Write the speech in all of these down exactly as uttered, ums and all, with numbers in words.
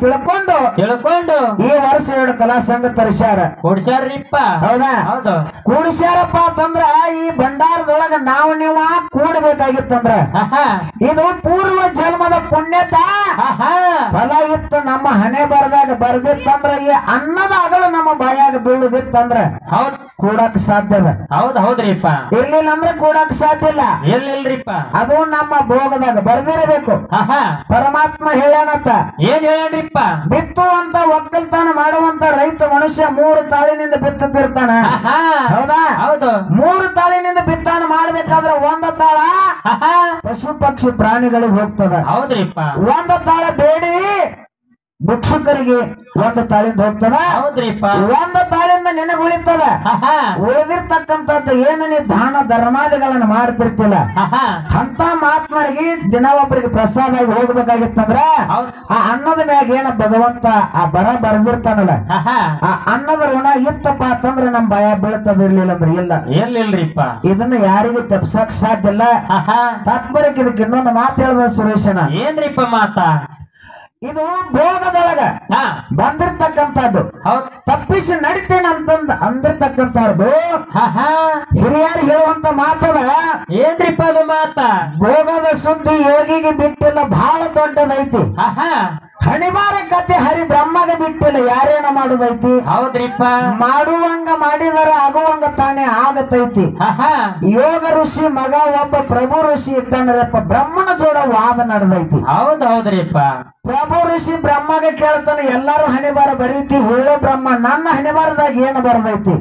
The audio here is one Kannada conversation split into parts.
ತಿಳ್ಕೊಂಡು ತಿಳ್ಕೊಂಡು ಈ ವರ್ಷ ಎರಡು ಕಲಾ ಸಂಘ ತರಿಸ್ಯಾರ ಕೊಡ್ಸ್ಯಾರ್ರಿಪ್ಪ. ಹೌದಾ? ಹೌದು. ಕೂಡಿಸ್ಯಾರಪ್ಪ ಅಂತಂದ್ರ ಈ ಭಂಡಾರದೊಳಗ ನಾವು ನೀವು ಕೂಡಬೇಕಾಗಿತ್ತಂದ್ರ ಇದು ಪೂರ್ವ ಜನ್ಮದ ಪುಣ್ಯತ ಫಲ ಇತ್ತು. ನಮ್ಮ ಹಣೆ ಬರದಾಗ ಬರ್ದಿತ್ತಂದ್ರ ಈ ಅನ್ನದ ಅಗಲ ನಮ್ಮ ಬಾಯಾಗ ಬೀಳುದಿತ್ತಂದ್ರ ಹೌದ್ ಕೂಡಕ್ ಸಾಧ್ಯ ಅದ. ಹೌದ್ ಹೌದ್ರಿಪ್ಪ. ಇರ್ಲಿಲ್ಲ ಅಂದ್ರೆ ಕೂಡಕ್ ಸಾಧ್ಯ ಇಲ್ಲ. ಎಲ್ಲಿಲ್ರಿಪ್ಪ. ಅದು ನಮ್ಮ ಭೋಗದಾಗ ಬರ್ದಿರಬೇಕು. ಪರಮಾತ್ಮ ಹೇಳ್ಯಾನತ್ತ. ಏನ್ ಹೇಳ್ಯಾನ್ರಿಪ್ಪ? ಬಿತ್ತುವಂತ ಒಕ್ಕಲ್ತನ ಮಾಡುವಂತ ರೈತ ಮನುಷ್ಯ ಮೂರು ತಾಳಿನಿಂದ ಬಿತ್ತುತ್ತಿರ್ತಾನ. ಹೌದಾ? ಹೌದು. ಮೂರು ತಾಳಿನಿಂದ ಬಿತ್ತನೆ ಮಾಡ್ಬೇಕಾದ್ರೆ ಒಂದ ತಾಳ ಪಶು ಪಕ್ಷಿ ಪ್ರಾಣಿಗಳಿಗೆ ಹೋಗ್ತದ. ಹೌದ್ರಿಪ್ಪ. ಒಂದ ತಾಳ ಬೇಡಿ ಭಿಕ್ಷುಕರಿಗೆ ಒಂದು ತಾಳಿಂದ ಹೋಗ್ತದ. ಹೌದ್ರಿಪ್ಪ. ಒಂದು ತಾಳಿಂದ ನಿನಗೆ ಉಳಿತದ. ಉಳಿದಿರ್ತಕ್ಕಂಥದ್ದು ಏನು ನೀ ದಾನ ಧರ್ಮಾದಿಗಳನ್ನ ಮಾಡ್ತಿರ್ತಿಲ್ಲ ಅಂತ ಮಹಾತ್ಮರಿಗೆ ದಿನ ಒಬ್ಬರಿಗೆ ಪ್ರಸಾದ ಆಗಿ ಹೋಗ್ಬೇಕಾಗಿತ್ತಂದ್ರ ಆ ಅನ್ನದ ಮ್ಯಾಗ ಏನ ಭಗವಂತ ಆ ಬರ ಬರ್ದಿರ್ತಾನಲ್ಲ ಆ ಅನ್ನದ ಋಣ ಇತ್ತಪ್ಪ ಅಂತಂದ್ರ ನಮ್ ಭಯ ಬೀಳ್ತದ. ಇರ್ಲಿಲ್ಲ ಅಂದ್ರೆ ಇಲ್ಲ. ಎಲ್ಲಿಲ್ರಿಪ್ಪ. ಇದನ್ನ ಯಾರಿಗೂ ತಪ್ಸಕ್ ಸಾಧ್ಯ ಇಲ್ಲ. ತಾತ್ಪರ್ಯಕ್ಕೆ ಇದಕ್ಕೆ ಇನ್ನೊಂದು ಮಾತು ಹೇಳಿದ ಸುರೇಶನ. ಏನ್ರಿಪ್ಪ ಮಾತಾ? ಇದು ಭೋಗದೊಳಗ ಬಂದಿರ್ತಕ್ಕಂಥದ್ದು ತಪ್ಪಿಸಿ ನಡಿತೇನೆ ಅಂತಂದ ಅಂದಿರ್ತಕ್ಕಂಥದ್ದು ಹಿರಿಯರು ಹೇಳುವಂತ ಮಾತದ. ಏನ್ರಿಪ್ಪ ಅದು ಮಾತ? ಭೋಗದ ಸುದ್ದಿ ಯೋಗಿಗೆ ಬಿಟ್ಟಿಲ್ಲ, ಬಹಳ ದೊಡ್ಡದೈತಿ. ಹಣಿಬಾರ ಕತೆ ಹರಿ ಬ್ರಹ್ಮಗೆ ಬಿಟ್ಟಿಲ್ಲ, ಯಾರೇನ ಮಾಡುದೈತಿ. ಹೌದ್ರಿಪ್ಪ. ಮಾಡುವಂಗ ಮಾಡಿದರ ಆಗುವಂಗ ತಾನೇ ಆಗತೈತಿ. ಯೋಗ ಋಷಿ ಮಗ ಒಬ್ಬ ಪ್ರಭು ಋಷಿ ಇದ್ದಾನಪ್ಪ, ಬ್ರಹ್ಮನ ಜೋಡ ವಾದ ನಡೆದೈತಿ. ಹೌದ್ ಹೌದ್ರಿಪ್ಪ. ಪ್ರಭು ಋಷಿ ಬ್ರಹ್ಮಗೆ ಕೇಳ್ತಾನೆ, ಎಲ್ಲಾರು ಹಣಿಬಾರ ಬರೀತಿ, ಹೇಳೋ ಬ್ರಹ್ಮ ನನ್ನ ಹಣಿಬಾರದಾಗ ಏನು ಬರದೈತಿ.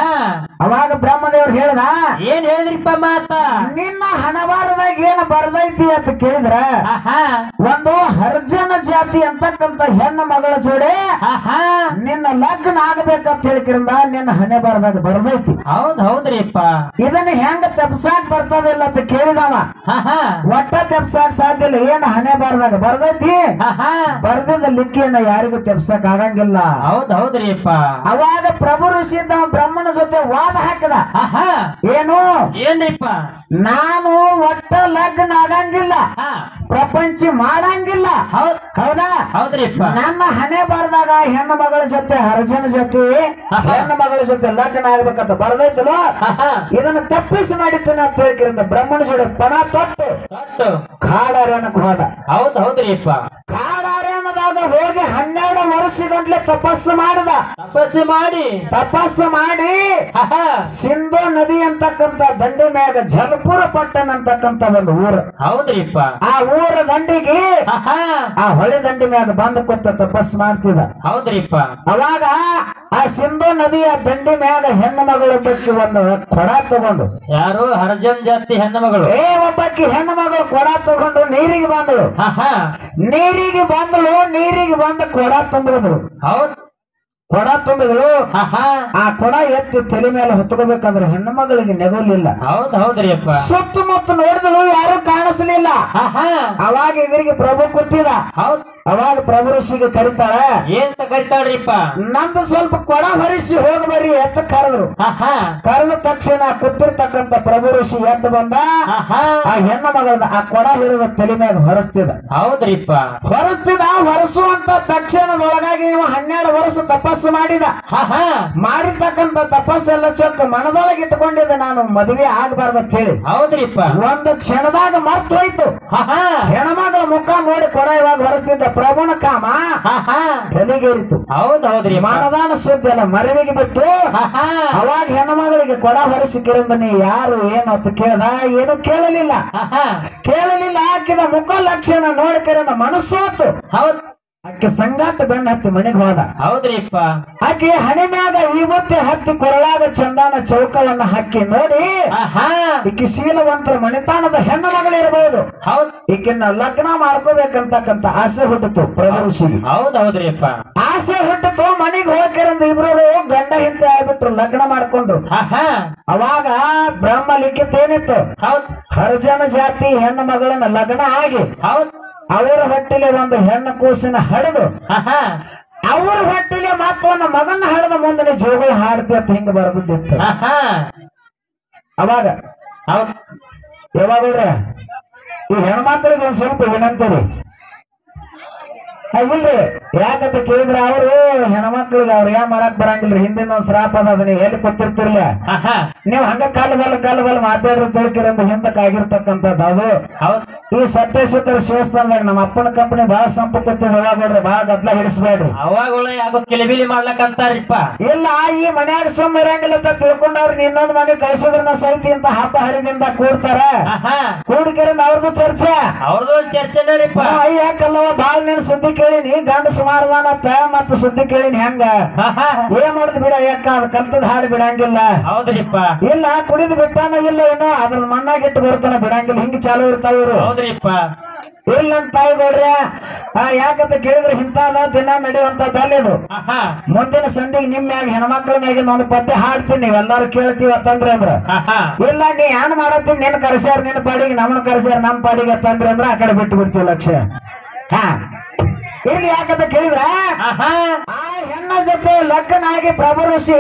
ಅವಾಗ ಬ್ರಹ್ಮದೇವ್ರು ಹೇಳ್ದ, ಏನ್ ಹೇಳಿದ್ರಿಪ್ಪ ಮಾತ? ನಿನ್ನ ಹಣಬಾರದಾಗ ಏನು ಬರದೈತಿ ಅಂತ ಕೇಳಿದ್ರ ಒಂದು ಹರ್ಜನ ಜಾತಿ ಅಂತಕ್ಕಂತ ಹೆಣ್ಣು ಮಗಳ ಜೋಡೆ ನಿನ್ನ ಲಗ್ನ ಆಗ್ಬೇಕಂತ ಹೇಳಿದ್ರಿಂದ ನಿನ್ನ ಹಣೆ ಬರದಾಗ ಬರದೈತಿ. ಹೌದ್ ಹೌದ್ರಿಪ್ಪ. ಇದನ್ನ ಹೆಂಗ ತಪ್ಸಾಕ್ ಬರ್ತದಿಲ್ಲ ಅಂತ ಕೇಳಿದವ. ಒಟ್ಟ ತಪ್ಸಾಕ್ ಸಾಧ್ಯ ಇಲ್ಲ. ಏನ್ ಹಣೆ ಬರದಾಗ ಬರದೈತಿ, ಬರ್ದಿದ್ದ ಲಿಕ್ಕಿಯನ್ನ ಯಾರಿಗೂ ತೆಪ್ಸಕ್ ಆಗಂಗಿಲ್ಲ. ಹೌದ್ ಹೌದ್ರಿಪ್ಪ. ಅವಾಗ ಪ್ರಭು ಋಷಿ ಬ್ರಹ್ಮನ ಜೊತೆ ವಾದ ಹಾಕದ. ಏನು? ಏನ್ರಿಪ್ಪ? ನಾನು ಒಟ್ಟ ಲಗ್ನ ಆಗಂಗಿಲ್ಲ, ಪ್ರಪಂಚ ಮಾಡಂಗಿಲ್ಲ. ಹೌದಾ? ಹೌದ್ರಿಪ್ಪ. ನನ್ನ ಹಣೆ ಬರ್ದಾಗ ಹೆಣ್ಣು ಮಗಳ ಜೊತೆ ಹರಜನ ಜೊತೆ ಹೆಣ್ಣು ಮಗಳ ಜೊತೆ ಲಗ್ನ ಆಗ್ಬೇಕಂತ ಬರ್ದೈತಲ್ಲ, ಇದನ್ನ ತಪ್ಪಿಸಿ ನಡೀತೀನಿ ಅಂತ ಹೇಳ್ಕಿರಂತ ಬ್ರಹ್ಮನ ಜೋಡಿ ಪಣ ತೊಟ್ಟು ತೊಟ್ಟು ಕಾಡಾರ್ಯನಕ್ಕೆ ಹೋದ. ಹೌದ್ ಹೌದ್ರಿಪ್ಪ. ಕಾಡಾರ್ಯನದಾಗ ಹೋಗಿ ಹನ್ನೆರಡು ವರ್ಷ ಗಂಟ್ಲೆ ತಪಸ್ಸು ಮಾಡಿದ. ತಪಸ್ಸು ಮಾಡಿ ತಪಸ್ಸು ಮಾಡಿ ಸಿಂಧು ನದಿ ಅಂತಕ್ಕಂತ ದಂಡಿ ಮ್ಯಾಗ ಜಲಪುರ ಪಟ್ಟಣ ಅಂತಕ್ಕಂತ ಒಂದು ಊರು. ಹೌದ್ರಿಪ್ಪ. ಆ ಊರ ದಂಡಿಗೆ ಆ ಹೊಳೆ ದಂಡಿ ಮ್ಯಾಗ ಬಂದು ಕೊತ್ತ ತಪಸ್ಸು ಮಾಡ್ತಿದ. ಹೌದ್ರಿಪ್ಪ. ಅವಾಗ ಆ ಸಿಂಧು ನದಿಯ ದಂಡಿ ಮ್ಯಾಗ ಹೆಣ್ಣು ಮಗಳು ಒಬ್ಬಕ್ಕೆ ಒಂದು ಕೊಡ ತಗೊಂಡು, ಯಾರು? ಹರ್ಜನ್ ಜಾತಿ ಹೆಣ್ಣು ಮಗಳು. ಏ ಒಬ್ಬಕ್ಕೆ ಹೆಣ್ಣು ಮಗಳು ಕೊಡ ತಗೊಂಡು ನೀರಿಗೆ ಬಂದಳು. ನೀರಿಗೆ ಬಂದಳು ನೀರಿಗೆ ಬಂದು ಕೊಡ ತುಂಬಿದ್ರು. ಹೌದ್. ಕೊಡ ತುಂಬಿದ್ರು. ಆ ಕೊಡ ಎತ್ತಿ ತಲೆ ಮೇಲೆ ಹೊತ್ಕೋಬೇಕಂದ್ರೆ ಹೆಣ್ಣು ಮಗಳಿಗೆ ನೆಗೋಲಿಲ್ಲ. ಹೌದ್ ಹೌದ್ರಿಪ್ಪ. ಸುತ್ತಮುತ್ತ ನೋಡಿದಳು, ಯಾರು ಕಾಣಿಸ್ಲಿಲ್ಲ. ಅವಾಗ ಇದರಿಗೆ ಪ್ರಭು ಕೂತಿದ. ಹೌದ್. ಅವಾಗ ಪ್ರಭು ಋಷಿಗೆ ಕರಿತಾಳ. ಏನ್ ಕರಿತಾಳ್ರಿಪ್ಪ? ನಂದು ಸ್ವಲ್ಪ ಕೊಡ ಹೊರಿಸಿ ಹೋಗಿ ಬರ್ರಿ ಎತ್ತ ಕರೆದ್ರು. ಕರೆದ ತಕ್ಷಣ ಕೂತಿರ್ತಕ್ಕಂತ ಪ್ರಭು ಋಷಿ ಎದ್ದು ಬಂದ. ಆ ಹೆಣ್ಣು ಮಗಳದ ಆ ಕೊಡ ಹಿಡಿದ ತಲೆ ಮ್ಯಾಗ ಹೊರಸ್ತಿದ. ಹೌದ್ರಿಪ್ಪ. ಹೊರಸ್ತಿದ. ಹೊರಸುವಂತ ತಕ್ಷಣದೊಳಗಾಗಿ ಇವ ಹನ್ನೆರಡು ವರ್ಷ ತಪಸ್ಸು ಮಾಡಿದ. ಮಾಡಿರ್ತಕ್ಕಂತ ತಪಸ್ಸೆಲ್ಲ ಚೊಕ್ಕ ಮನದೊಳಗೆ ಇಟ್ಕೊಂಡಿದ್ದ, ನಾನು ಮದುವೆ ಆಗ್ಬಾರ್ದ ಅಂತ ಹೇಳಿ. ಹೌದ್ರಿಪ್ಪ. ಒಂದು ಕ್ಷಣದಾಗ ಮರ್ತು ಹೋಯ್ತು. ಹೆಣ್ಮಗಳ ಮುಖ ನೋಡಿ ಕೊಡ ಇವಾಗ ಹೊರಸ್ತಿದ್ದ ಪ್ರಭುನ ಕಾಮ ತಲೆಗೇರಿತು. ಹೌದ್ ಹೌದ್ರಿ. ಮಾನದಾನ ಸುದ್ದಿ ಅಲ್ಲ ಮರವಿಗೆ ಬಿಟ್ಟು. ಅವಾಗ ಹೆಣ್ಣು ಮಗಳಿಗೆ ಕೊಡ ಹೊರಸಿ ಕಿರಂದ, ನೀ ಯಾರು ಏನು ಅಂತ ಕೇಳ್ದ. ಏನು ಕೇಳಲಿಲ್ಲ ಕೇಳಲಿಲ್ಲ ಹಾಕಿದ ಮುಖ ಲಕ್ಷಣ ನೋಡಿ ಕಿರಂದ ಮನಸ್ಸೋತು. ಹೌದ್. ಆಕೆ ಸಂಗಾಟ ಬೆಣ್ಣ ಹತ್ತಿ ಮನೆಗೆ ಹೋದ. ಹೌದ್ರಿಪ್ಪ. ಆಕೆ ಹಣೆ ಮ್ಯಾಗ ವಿಭೂತಿ ಹತ್ತಿ ಕೊರಳಾದ ಚಂದಾನ ಚೌಕವನ್ನ ಹಾಕಿ ನೋಡಿ, ಈಕೆ ಶೀಲವಂತರ ಮಣಿತಾಣದ ಹೆಣ್ಣು ಮಗಳಿರಬಹುದು. ಹೌದ್. ಈಕಿನ್ನ ಲಗ್ನ ಮಾಡ್ಕೋಬೇಕಂತಕ್ಕಂತ ಆಸೆ ಹುಟ್ಟಿತು ಪ್ರಭು ಋಷಿಗೆ. ಹೌದ್ ಹೌದ್ರಿಪ್ಪ. ಆಸೆ ಹುಟ್ಟಿತು. ಮನೆಗೆ ಹೋಗಿರಂದ ಇಬ್ರು ಗಂಡ ಹಿಂತೆ ಆಗ್ಬಿಟ್ರು, ಲಗ್ನ ಮಾಡ್ಕೊಂಡ್ರು. ಅವಾಗ ಬ್ರಹ್ಮ ಲಿಖಿತ ಏನಿತ್ತು? ಹೌದ್. ಹರಜನ ಜಾತಿ ಹೆಣ್ಣು ಮಗಳನ್ನ ಲಗ್ನ ಆಗಿ ಹೌದ್ ಅವರ ಹೊಟ್ಟಿಲೆ ಒಂದು ಹೆಣ್ಣು ಕೂಸಿನ ಹಡೆದು ಅವ್ರ ಹೊಟ್ಟಿಲೆ ಮತ್ತೊಂದು ಮಗನ ಹಡೆದ ಮುಂದೆ ಜೋಗಳ ಹಾಡ್ತಿ ಅಂತ ಹಿಂಗ ಬರದಿತ್ತು. ಅವಾಗ ಯಾವಾಗಲ್ರ ಈ ಹೆಣ್ಮಕ್ಳಿಗೆ ಒಂದ್ ಸ್ವಲ್ಪ ವಿನಂತಿ ರೀ, ಇಲ್ರಿ ಯಾಕಂತ ಕೇಳಿದ್ರೆ ಅವರು ಹೆಣ್ಮಕ್ಳಿಗೆ ಅವ್ರ ಏನ್ ಮಾಡಕ್ ಬರಂಗಿಲ್ರಿ ಹಿಂದಿನ ಒಂದ್ ಶ್ರಾಪ ಅದ ನೀವು ಎಲ್ಲಿ ಗೊತ್ತಿರ್ತಿರ್ಲ ನೀವ್ ಹಂಗ ಕಾಲ ಬಲ್ಲ ಕಾಲ ಬಲ್ಲ ಮಾತಾಡ್ರಿ ತಿಳ್ಕಿರಂತ ಹಿಂದಕ್ ಆಗಿರ್ತಕ್ಕಂಥದ್ದು ಅದು ಈ ಸತ್ಯೇಶ್ವರ ಶಿವಸ್ಥಾನದಾಗ ನಮ್ಮ ಅಪ್ಪನ ಕಂಪನಿ ಬಹಳ ಸಂಪತ್ತು ನೋಡ್ರಿ ಬಹಳ ಗದ್ಲ ಹಿಡಿಸ್ಬೇಡ್ರಿ ಅವಾಗಳ ಯಾಕೋ ಕಿಲಿಬಿಲಿ ಮಾಡ್ಲಕ್ಕಂತಾರಿಪ್ಪ ಇಲ್ಲ ಈ ಮನ್ಯಾಗ ಸುಮ್ ಇರಂಗಿಲ್ಲ ಅಂತ ತಿಳ್ಕೊಂಡವ್ರು ಇನ್ನೊಂದ್ ಮನೆ ಕಳಿಸಿದ್ರನ್ನ ಸೈತಿ ಅಂತ ಹಬ್ಬ ಹರಿದಿಂದ ಕೂಡ್ತಾರ ಕೂಡಿಕರಿಂದ ಅವ್ರದ್ದು ಚರ್ಚೆ ಅವ್ರದ್ದು ಒಂದ್ ಚರ್ಚೆನೇ ರೀಪ್ಪ ಯಾಕಲ್ಲವ ಬಾಳ್ ನೀನ್ ಸುದ್ದಿ ಕೇಳಿನಿ ಗಂಡ ಸುಮಾರದಾನತ್ತ ಮತ್ತ ಸುದ್ದಿ ಕೇಳಿನಿ ಹೆಂಗ ಏನ್ ಮಾಡುದು ಬಿಡ ಯಾಕ ಅದ್ ಕಲ್ತದ್ ಹಾಡು ಬಿಡಂಗಿಲ್ಲ ಹೌದ್ರಿಪ್ಪ ಇಲ್ಲ ಕುಡಿದು ಬಿಟ್ಟಾನ ಇಲ್ಲ ಏನೋ ಅದ್ರ ಮಣ್ಣಾಗಿಟ್ಟು ಬರ್ತಾನ ಬಿಡಂಗಿಲ್ಲ ಹಿಂಗ್ ಚಾಲು ಇರ್ತಾವ ಇವ್ರು ಹೌದ್ರಿಪ್ಪ ಇಲ್ಲ ನನ್ ತಾಯಿಗೌಡ್ರೆ ಯಾಕಂತ ಕೇಳಿದ್ರೆ ಇಂತಾದ ದಿನ ನಡೆಯುವಂತದ್ದು ಇದು ಮುಂದಿನ ಸಂಧಿಗೆ ನಿಮ್ ಮ್ಯಾಗ ಹೆಣ್ಮಕ್ಳ ಮ್ಯಾಗಿನ ಒಂದು ಪದ್ಯ ಹಾಡ್ತೀನಿ ನೀವೆಲ್ಲಾರು ಕೇಳ್ತೀವಿ ಅಂತಂದ್ರೆ ಅಂದ್ರ ಇಲ್ಲ ನೀ ಏನ್ ಮಾಡತ್ತೀನಿ ನಿನ್ ಕರೆಸ್ಯಾರ ನಿನ್ ಪಾಡಿಗೆ ನಮ್ಮನ್ನ ಕರೆಸ್ಯಾರ ನಮ್ ಪಾಡಿಗೆ ಅಂತಂದ್ರೆ ಅಂದ್ರ ಆ ಕಡೆ ಬಿಟ್ಟು ಬಿಡ್ತೀವಿ ಲಕ್ಷ್ಯ ಹಾ ಇಲ್ಲಿ ಯಾಕಂತ ಕೇಳಿದ್ರ ಆ ಹೆಣ್ಣ ಜೊತೆ ಲಗ್ನ ಆಗಿ ಪ್ರಭು ಋಷಿ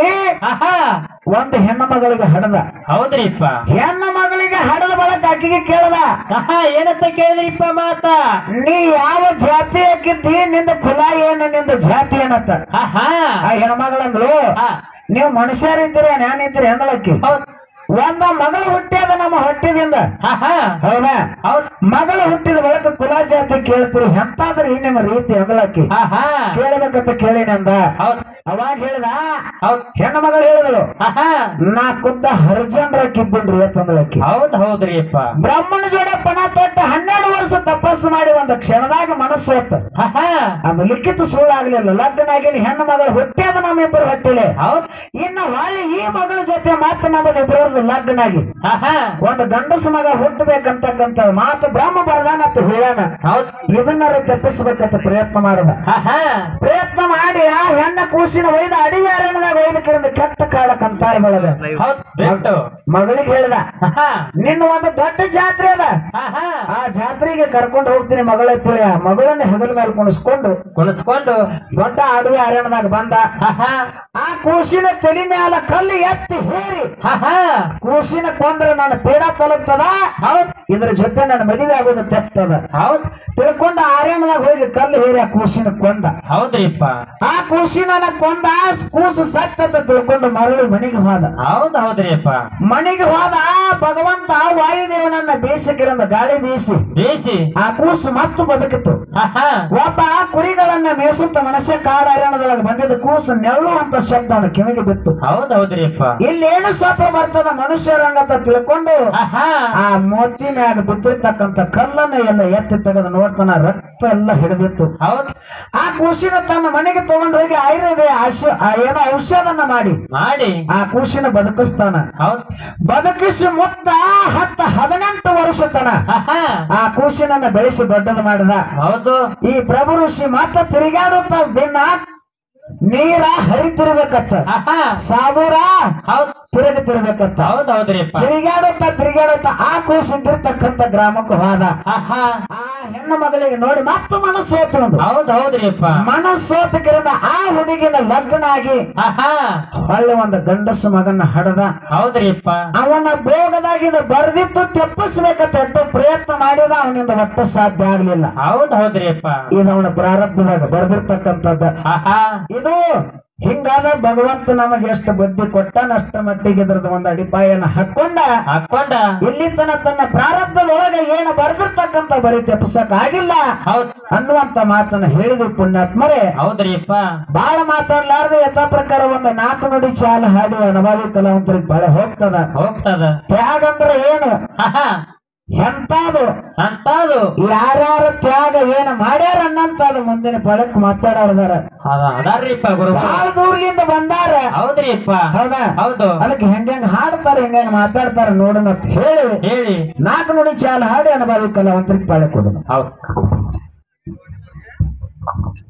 ಒಂದು ಹೆಣ್ಣ ಮಗಳಿಗೆ ಹಡದ ಹೌದ್ರಿಪ್ಪ ಹೆಣ್ಣ ಮಗಳಿಗೆ ಹಡದ ಬಳಕ ಆಕಿಗೆ ಕೇಳದ ಏನಂತ ಕೇಳಿದ್ರಿಪ್ಪ ಮಾತ ನೀ ಯಾವ ಜಾತಿ ಹಾಕಿದ್ದಿ ನಿಂದ ಕುಲ ಏನು ನಿಂದ ಜಾತಿ ಏನತ್ತ ಆ ಹೆಣ್ಮಗಳಂದ್ರು ನೀವು ಮನುಷ್ಯರಿದ್ದೀರಿ ನಾನಿದ್ದೀರಿ ಅಂದಳಕ್ಕಿ ಒಂದ ಮಗಳು ಹುಟ್ಟ್ಯದ ನಮ್ಮ ಹೊಟ್ಟಿದಿಂದ ಹೌದಾ ಮಗಳು ಹುಟ್ಟಿದ ಬಳಕ ಕುಲ ಜಾತಿ ಕೇಳ್ತೀರಿ ಎಂತಾದ್ರಿ ನಿಮ್ಮ ರೀತಿ ಅಂದಳಕ್ಕಿ ಕೇಳಬೇಕಂತ ಕೇಳಿನ ಅಂದ ಅವಾಗ ಹೇಳಿದ ಹೆಣ್ಣು ಮಗಳು ಹೇಳಿದಳು ನಾ ಖುದ್ದ ಹರಿಜನರಕ್ಕಿದ್ದೀನ್ರಿ ಅಂತಂದಳಕ್ಕಿ ಹೌದ್ ಹೌದ್ರಿಪ್ಪ ಬ್ರಹ್ಮಣ ಜೋಡ ಪಣ ತೊಟ್ಟ ಹನ್ನೆರಡು ವರ್ಷ ತಪಸ್ಸು ಮಾಡಿ ಒಂದು ಕ್ಷಣದಾಗ ಮನಸ್ಸು ಹೊತ್ತ ಅದು ಲಿಖಿತ ಸುಳ್ಳಾಗ್ಲಿಲ್ಲ ಲಗ್ನ ಆಗಿನ ಹೆಣ್ಣು ಮಗಳು ಹುಟ್ಟ್ಯದ ನಮ್ಮಿಬ್ಬರು ಹೊಟ್ಟಿಲೆ ಇನ್ನು ವಾಳಿ ಈ ಮಗಳ ಜೊತೆ ಮಾತ್ರ ನಮ್ಮದು ಇಬ್ಬರದು ಲಗ್ನ ಆಗಿ ಒಂದು ಗಂಡಸ ಮಗ ಹುಟ್ಟಬೇಕಂತಕ್ಕಂತ ಮಾತು ಬ್ರಹ್ಮ ಬರದಾನಂತ ಹೇಳ್ಯಾನ ಇದನ್ನಾರ ತಪ್ಪಿಸ್ಬೇಕಂತ ಪ್ರಯತ್ನ ಮಾಡದ ಪ್ರಯತ್ನ ಮಾಡಿ ಆ ಹೆಣ್ಣ ಕೂಸಿನ ಒಯ್ದ ಅಡಿಗೆ ಅರಣ್ಯದಾಗ ಒಯ್ದಕ್ಕಿಂದ ಕೆಟ್ಟ ಕಾಲಕ್ಕಂತಾರ ಬೆಳೆದ ಮಗಳಿಗೆ ಹೇಳ್ದ ನಿನ್ನ ಒಂದು ದೊಡ್ಡ ಜಾತ್ರೆ ಅದ ಆ ಜಾತ್ರೆಗೆ ಕರ್ಕೊಂಡು ಹೋಗ್ತೀನಿ ಮಗಳ ತಿಳಿ ಮಗಳನ್ನ ಹೆಗಲ ಮೇಲೆ ಕುಣಿಸ್ಕೊಂಡು ಕುಣಿಸ್ಕೊಂಡು ದೊಡ್ಡ ಅಡವಿ ಅರಣ್ಯದಾಗ ಬಂದ ಆ ಕೂಸಿನ ತಲೆ ಮ್ಯಾಲ ಕಲ್ಲು ಎತ್ತಿ ಹೇರಿ ಕೂಸಿನ ಕೊಂದ್ರೆ ನನ್ನ ಪೇಡ ತಲುಪ್ತದ ಇದ್ರ ಜೊತೆ ನನ್ನ ಮದುವೆ ಆಗೋದು ತೆಪ್ತದ ಹೌದ್ ತಿಳ್ಕೊಂಡ ಆರ್ಯಣದಾಗ ಹೋಗಿ ಕಲ್ಲು ಹೇರಿ ಆ ಕೂಸಿನ ಕೊಂದ ಹೌದ್ರಿಪ್ಪ ಆ ಕೂಸಿನ ಕೊಂದ ಕೂಸು ಸತ್ತಂತ ತಿಳ್ಕೊಂಡು ಮರಳಿ ಮನೆಗೆ ಹೋದ ಹೌದ್ ಹೌದ್ರಿಪ್ಪ ಮನೆಗೆ ಹೋದ ಭಗವಂತ ವಾಯುದೇವನನ್ನ ಬೀಸಕಿರಂದ ಗಾಳಿ ಬೀಸಿ ಬೀಸಿ ಆ ಕೂಸು ಮತ್ತು ಬದುಕಿತು ಒಬ್ಬ ಕುರಿಗಳನ್ನ ಮೇಸುತ್ತ ಮನಸ್ಸೆ ಕಾಡು ಅರಣ್ಯದೊಳಗೆ ಬಂದಿದ್ದ ಕೂಸು ನೆರಳುವಂತ ಶಬ್ದ ಅವನ ಕಿವಿಗೆ ಬಿತ್ತು ಹೌದ್ ಹೌದ್ರಿಪ್ಪ ಇಲ್ಲೇನು ಸಪ್ಪ ಬರ್ತದ ಮನುಷ್ಯರಂಗಂತ ತಿಳ್ಕೊಂಡು ಆ ಮೋತಿ ಮ್ಯಾಗ ಬಿದ್ದಿರ್ತಕ್ಕಂತ ಕಲ್ಲನ್ನ ಎಲ್ಲ ಎತ್ತಿ ತೆಗೆದು ನೋಡ್ತಾನ ರಕ್ತ ಎಲ್ಲ ಹಿಡಿದಿತ್ತು ಹೌದ್ ಆ ಕೂಸಿನ ತನ್ನ ಮನೆಗೆ ತಗೊಂಡು ಹೋಗಿ ಆಯುರ್ವೇದ ಏನೋ ಔಷಧನ ಮಾಡಿ ಮಾಡಿ ಆ ಕೂಸಿನ ಬದುಕಿಸ್ತಾನ ಹೌದ್ ಬದುಕಿಸಿ ಮುತ್ತ ಹತ್ತ ಹದಿನೆಂಟು ವರ್ಷ ತನ ಆ ಕೂಸಿನನ್ನ ಬೆಳೆಸಿ ದೊಡ್ಡದು ಮಾಡಿದ ಹೌದು ಈ ಪ್ರಭು ಋಷಿ ಮಾತ್ರ ತಿರುಗಾಡುತ್ತ ದಿನ ನೀರ ಹರಿತಿರ್ಬೇಕತ್ತ ಸಾಧುರ ಹೌದ್ ತಿರುಗುತ್ತಿರ್ಬೇಕತ್ತ ಹೌದ್ ಹೌದ್ರಿಪ್ಪ ತಿರುಗಾಡುತ್ತ ತಿರುಗಾಡುತ್ತ ಆ ಕೂಸಿಂದಿರ್ತಕ್ಕಂಥ ಗ್ರಾಮಕ್ಕೆ ಹೋದ ಆ ಹೆಣ್ಣು ಮಗಳಿಗೆ ನೋಡಿ ಮತ್ತೆ ಮನಸ್ಸು ಸೋತು ಹೌದ್ ಹೌದ್ರಿಪ್ಪ ಮನಸ್ಸು ಸೋತಕ್ಕಿರಂದ ಆ ಹುಡುಗಿನ ಲಗ್ನ ಆಗಿ ಹೊಳ್ಳಿ ಒಂದು ಗಂಡಸು ಮಗನ ಹಡದ ಹೌದ್ರಿಪ್ಪ ಅವನ ಭೋಗದಾಗಿದ ಬರ್ದಿತ್ತು ತೆಪ್ಪಿಸ್ಬೇಕಂತ ಎಟ್ಟು ಪ್ರಯತ್ನ ಮಾಡಿದ ಅವನಿಂದ ಒಟ್ಟು ಸಾಧ್ಯ ಆಗ್ಲಿಲ್ಲ ಹೌದ್ ಹೌದ್ರಿಪ್ಪ ಇದು ಅವನ ಪ್ರಾರಬ್ಧದಾಗ ಬರ್ದಿರ್ತಕ್ಕಂಥದ್ದ ಇದು ಹಿಂಗಾದ ಭಗವಂತ ನಮಗೆ ಎಷ್ಟು ಬುದ್ಧಿ ಕೊಟ್ಟಾನ ಅಷ್ಟ ಮಟ್ಟಿಗೆ ಇದ್ರದ್ದು ಒಂದು ಅಡಿಪಾಯನ ಹಾಕೊಂಡ ಹಾಕೊಂಡ ಇಲ್ಲಿ ತನ ತನ್ನ ಪ್ರಾರಬ್ಧದೊಳಗೆ ಏನು ಬರ್ದಿರ್ತಕ್ಕಂಥ ಬರೀ ತೆಪ್ಸಕ್ ಆಗಿಲ್ಲ ಅನ್ನುವಂತ ಮಾತನ್ನ ಹೇಳಿದ್ವಿ ಪುಣ್ಯಾತ್ಮರೇ ಹೌದ್ರಿಪ್ಪ ಬಾಳ ಮಾತಾಡ್ಲಾರ್ದು ಯಥಾ ಪ್ರಕಾರ ಒಂದು ನಾಲ್ಕು ನುಡಿ ಚಾಲ ಹಾಡಿ ಅನುಭವಿ ಕಲಾವಂತರಿಗೆ ಬಹಳ ಹೋಗ್ತದ ಹೋಗ್ತದ ತ್ಯಾಗ ಅಂದ್ರೆ ಏನು ಎಂತಾದು ಅಂತದು ಯಾರ್ಯಾರ ತ್ಯಾಗ ಏನ ಮಾಡ್ಯಾರ ಅನ್ನಂತದು ಮುಂದಿನ ಫಲಕ್ ಮಾತಾಡೋದಾರ ಅದಾರ್ರಿಪ್ಪ ಗುರು ಬಹಳ ದೂರ್ಲಿಂದ ಬಂದಾರ ಹೌದ್ರಿಪ್ಪ ಹೌದಾ ಹೌದು ಅದಕ್ಕೆ ಹೆಂಗ ಹೆಂಗ ಹಾಡ್ತಾರ ಹೆಂಗ ಹೆಂಗ ಮಾತಾಡ್ತಾರ ನೋಡೋಣ ಅಂತ ಹೇಳಿ ಹೇಳಿ ನಾಲ್ಕು ನುಡಿ ಚಾಲ ಹಾಡಿ ಅನುಭವಿ ಕಲಾವಂತರಿಗೆ ಬಾಳೆ ಕೊಡೋಣ ಹೌದು